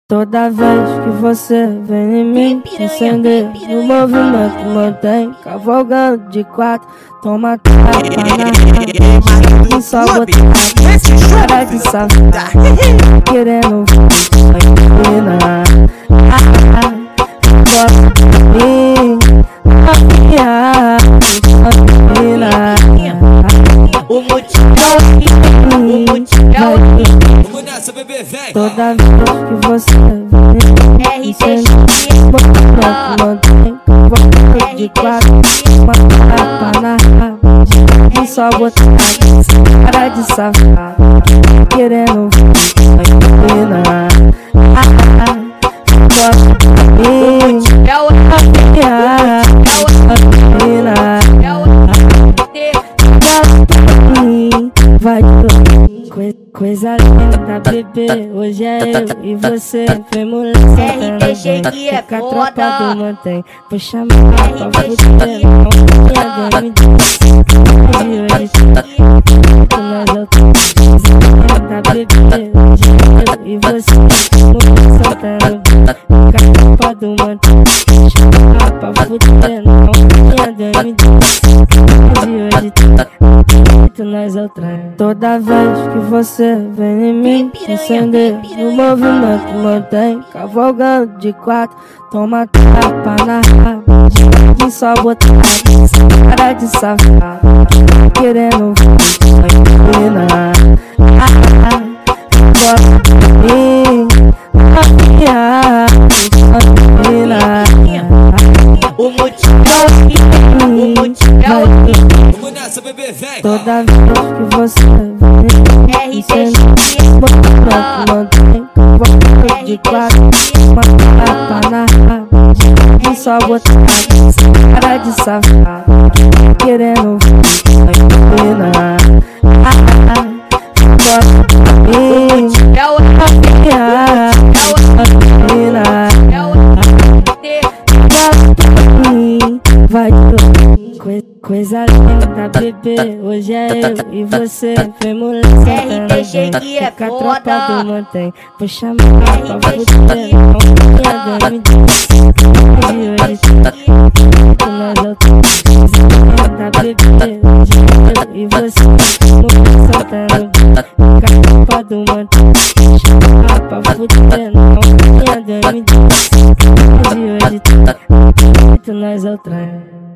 Toda vez que você vem em mim, acender no movimento mantém, cavalgando de quatro, toma tapa na raba, e só botar cara de safado, querendo menina, gosta de mim, menina, o motivo Vamos nessa, bebê, vem. toda vez que você vem, mantém cavalgando de quatro, uma tapa na raba, e só botar cara de safado, querendo menina, gosta de mim, menina, vai coisa linda, bebê. Hoje é eu e você. Vem mulher, sentando bem. Fica a tropa do mantém. Vou chamar pra fuder. Não me dê. Hoje nós linda, bebê. Hoje é eu e você. Mulher, sentando bem. Fica a tropa do mantém. Vou chamar pra fuder. Não me dê. Nós é o trem. Toda vez que você vem em mim, acender no movimento mantém, cavalgando de quatro, toma tapa na raba, e só botar cara de safado, querendo menina, gosta de mim, menina, o motivo Vamos nessa, bebê, vem. toda vez que você vem, mantém cavalgando de quatro, uma tapa na raba, e só botar cara de safado, querendo menina, gosta de mim, menina, vai coisa linda, bebê. Hoje é eu e você. Vem mulher, sentando bem. Fica a tropa do mantém. Vou chamar pra fuder. Não me dê. Nós é o linda, bebê. Hoje é eu e você. Mulher, sentando bem. Fica a tropa do mantém. Vou chamar pra fuder. Não me dê. Nós é o trem.